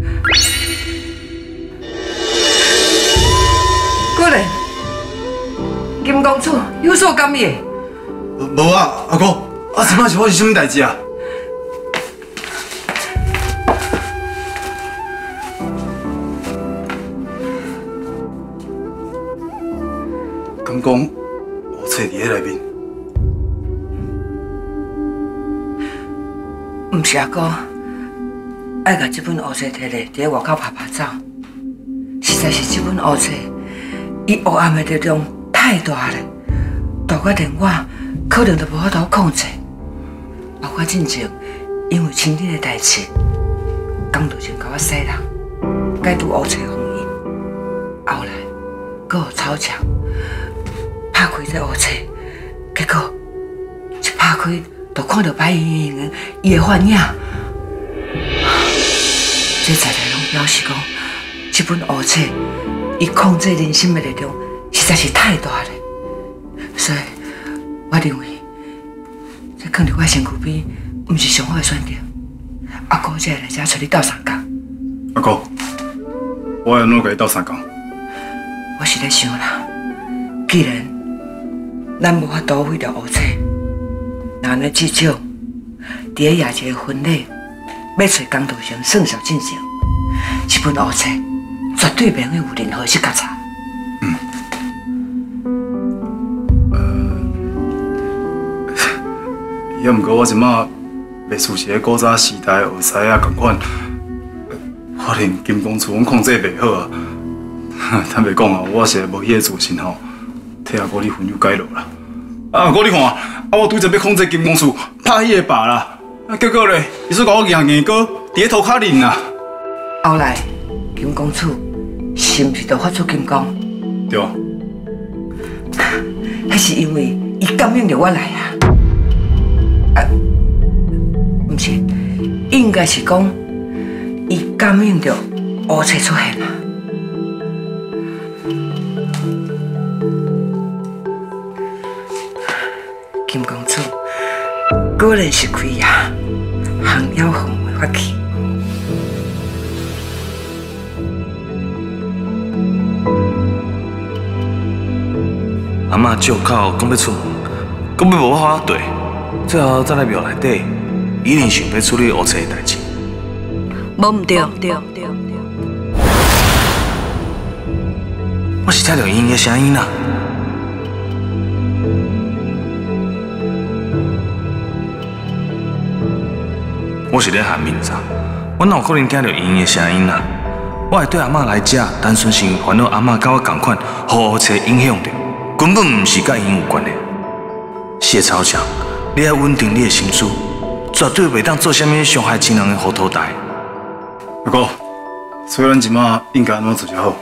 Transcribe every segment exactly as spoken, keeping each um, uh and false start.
果然，金公主有所感应。 无啊，阿哥，啊，即摆是发生什么代志啊？敢讲乌册伫迄内面？ 毋是阿哥，爱甲这本乌册摕来，伫外口拍拍走。实在是这本乌册，伊黑暗的力量太大了，大到连我可能都无法度控制。包括进前，因为亲弟的代志，江道前甲我使人解除乌册封印，后来搁有吵架，拍开这乌册，结果一拍开，就看到白莹莹的伊的幻影。这在来拢表示讲，这本乌册伊控制人心的力量实在是太大了，所以我认为这放伫我身躯边，毋是上好的选择。阿哥才会来这找你斗相共。 阿哥，我要哪甲你斗相共？ 我是咧想啦，既然咱无法度毁掉乌册，那安尼至少伫咧夜节婚礼，要找江道成算小进行，这本乌册绝对袂用有任何失觉差。 嗯。呃，也毋过我即马袂似是咧古早时代学师啊共款，发现金公厝阮控制袂好啊。坦白讲啊，我是无迄个自信吼，替阿哥你分忧解劳啦。啊，阿哥你看，啊我拄则要控制金公厝，拍迄个靶啦，啊结果咧，伊说甲我硬硬哥伫咧涂骹忍啦。 后来金公厝是毋是就发出金光？ 对啊。 那是因为伊感应着我来啊。啊，毋是，应该是讲伊感应着乌册出现啊。金公主果然是开呀，降妖凤的法器。 阿嬷借口讲要出门，讲要无法度对，最后再来庙内底，一定想要处理乌册的代志。 无唔对， 我是听到因的声音啦。我是咧喊面罩，我哪有可能听到因的声音啦？我会对阿嬷来遮，单纯是因为烦恼阿嬷甲我同款，互乌册影响着，根本毋是甲因有关的。谢超强，你要稳定你的心思，绝对袂当做啥物伤害亲人的糊涂代。 阿哥，所以咱即马应该安怎做才好？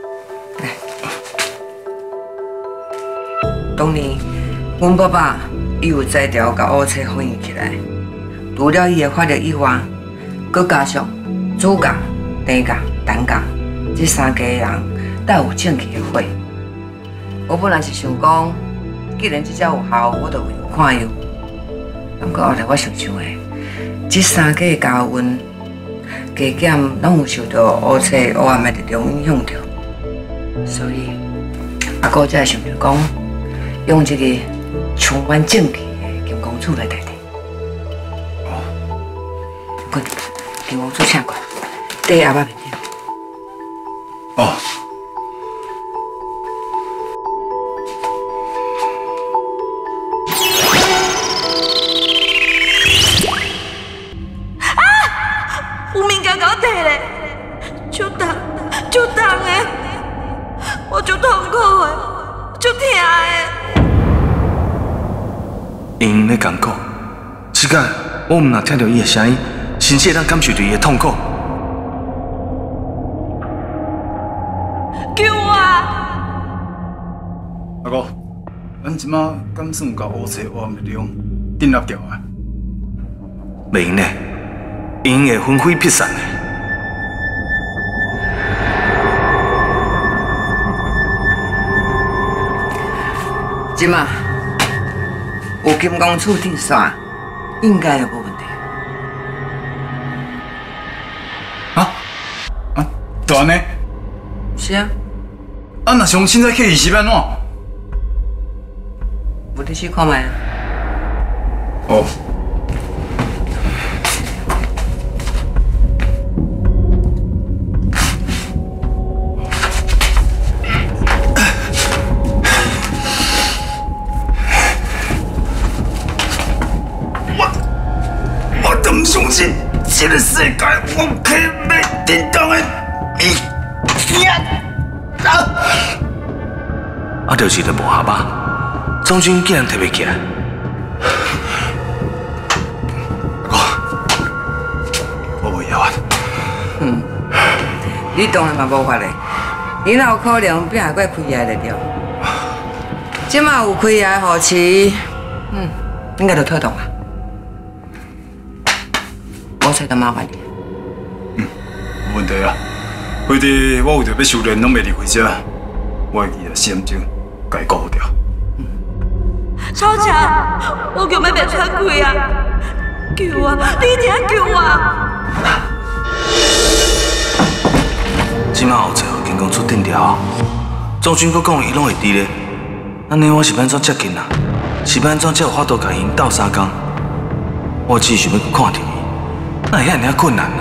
当年阮爸爸伊有摘条甲乌册封印起来。除了伊的法律以外，佮加上主教、地教、单教这三家人带有正气的火。我本来是想讲，既然这只有效，我就为有看药。不过后来我想想的，这三家的家运、家减拢有受到乌册黑暗的力量影响着，所以阿哥才会想着讲，用这个充满正气的金公主来代替。金公主请过，第阿爸面顶。 哦。 啊！有物件甲我摕咧，就痛，就痛的，我就痛苦的，就痛的。 因咧讲讲，即摆我毋若听到伊的声音。甚至会当感受到伊的痛苦。 救我！ 阿哥，咱即马敢算有甲乌册黑暗力量镇压掉啊？ 袂用嘞，因会魂飞魄散的。 即马有金公主顶煞，应该就无问题。 断呢？ 是啊， 啊，若上凊彩去是要安怎？ 有你去看卖啊。 哦。唔相信这个世界我可以袂震动的一天啊！ 啊，就是个无下巴，总军竟然提袂起来。 我我无药啊。 嗯，你当然嘛无法嘞，你哪有可能变下过开牙的对？即马有开牙的护士，嗯，应该就退动啊。我找到麻烦你。 嗯，无问题啊。规日我为着要修炼，拢袂离开这，我会记得四点钟，甲伊顾好掉。 超强，我叫要袂喘气啊！救我！你一定要救我！ 即马后找经讲出定条，总军阁讲伊拢会伫咧，安尼我是要安怎接近啊？是要安怎才有法度甲因斗相共？我只想要去看到伊。哪会遐尔困难啊？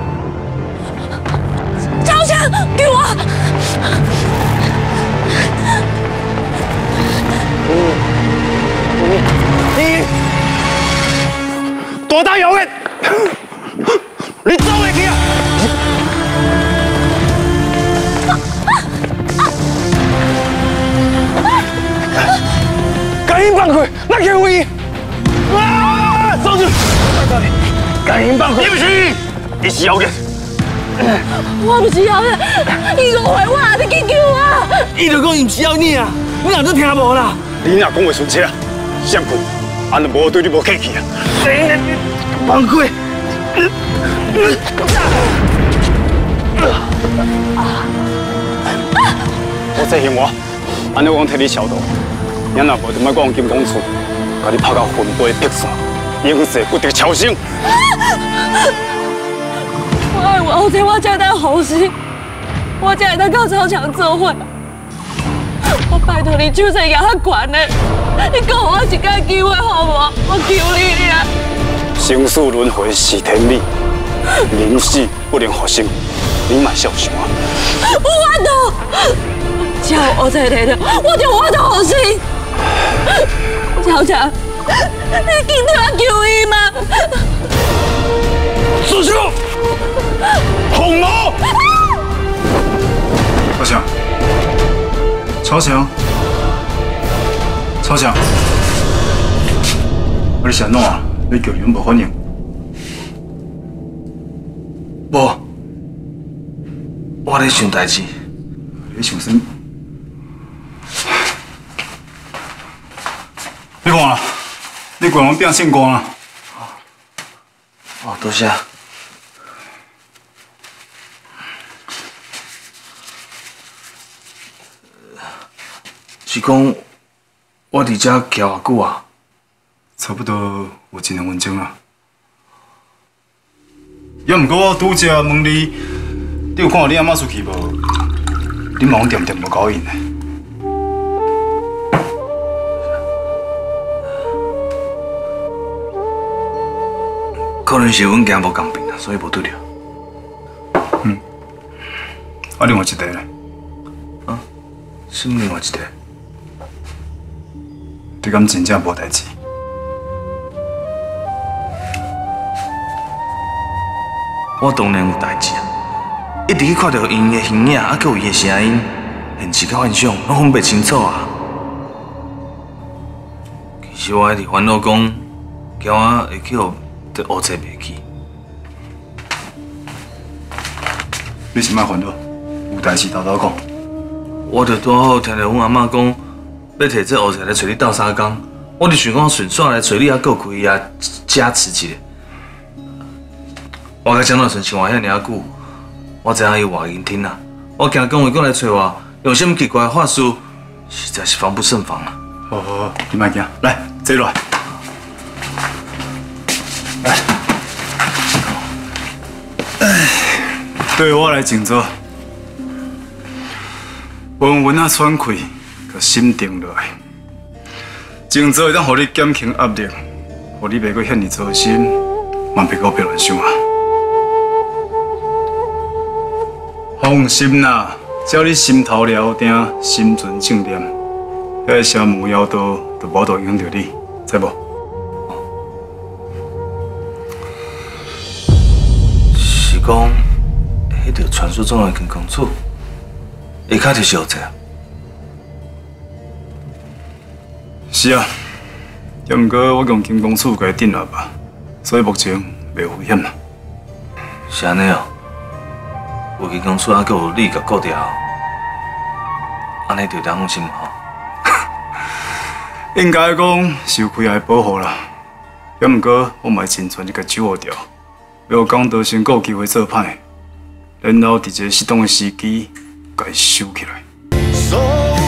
超强，给我！ 你大胆勇的，你走会去啊！赶紧放开，那给我伊！啊！走住！赶紧放开！对不起，你是妖孽。 我不是妖孽，伊误会我，你紧救我！ 伊就讲伊不是妖孽啊，你哪都听无啦？你若讲话顺车，闪开，俺就无对你无客气啊！放开！我这行我，安尼我替你消毒。你若无就莫讲金公厝，甲你拍到魂飞魄散，永世不得超生。 我爱我后天我才当护士，我才会当到超强做伙。我拜托你手势举较悬的，你讲我一届机会好无？我求你了。 生死轮回是天理，人死不能复生，你莫小想啊！ 有法度，只要我再来了，我就有法度护士。超强，你紧替我救伊嘛！ 住手！红毛！ 超强，超强，超强！我你是安怎啊？你叫人无反应？ 无，我咧想代志。 你想什么？你看啦，你怪我变性光啦！ 哦，多谢。是讲我伫遮徛偌久啊？ 差不多有一两分钟啦。也毋过我拄则问你，你有看到你阿妈出去无？你忙点点无搞应的。 可能是阮行无共病啦，所以无拄着。 嗯。啊，另外一个咧？ 啊？什么另外一个？ 你敢真正无代志？ 我当然有代志啊！一直去看到因的形影，啊，佮有伊的声音，现实甲幻想，拢分袂清楚啊！其实我一直烦恼讲，惊我会去互这乌车袂去。 你是莫烦恼，有代志偷偷讲。 我着拄好听到阮阿嬷讲，要摕这乌车来找你斗相共，我就想讲顺续来找你，啊，佮开啊加持一下。我甲蒋老师想话遐尔久，我知影伊外认真啊。我惊讲伊过来找我，用什么奇怪的法术，实在是防不胜防啊。 好好好，你莫惊，来坐落来。来，哎，对我来静坐， 稳稳啊喘气，甲心定落来。静坐会当互你减轻压力，互你袂阁遐尼操心，嘛袂阁别乱想啊。放心啦，只要你心头了定，心存正念，遐个邪魔妖道就无度影响到你，知无？ 是讲，迄条传说中的金公主，下骹就是后者。 是啊，也毋过我用金公主甲伊镇压吧，所以目前袂有危险啦。 是安尼哦。有金公主，还阁有你甲顾掉，安尼就当放心吼。 应该讲是有开爱保护啦，也毋过我嘛会尽全力甲掌握掉，要讲到先有机会做歹，然后伫一个适当的时机，甲伊收起来。